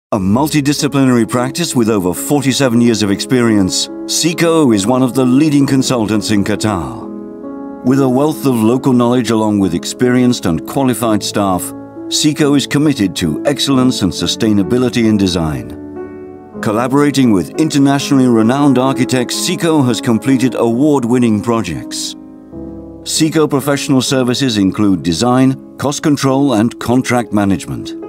A multidisciplinary practice with over 47 years of experience, CICO is one of the leading consultants in Qatar. With a wealth of local knowledge along with experienced and qualified staff, CICO is committed to excellence and sustainability in design. Collaborating with internationally renowned architects, CICO has completed award-winning projects. CICO professional services include design, cost control and contract management.